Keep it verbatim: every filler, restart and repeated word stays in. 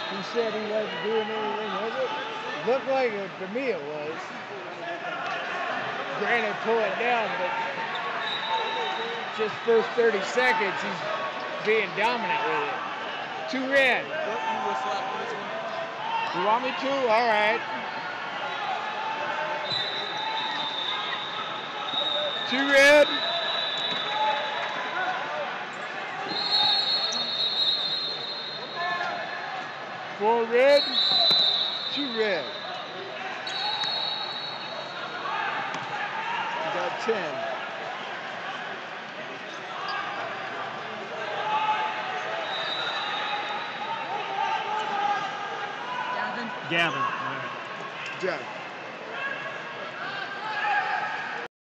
He said he wasn't doing anything with it. Looked like it to me it was. Granted, pull it down, but just first thirty seconds, he's being dominant with it. Two red. You want me to? All right. Two red. Four red. Two red. You got ten. Gavin. Gavin. All right. Jeff.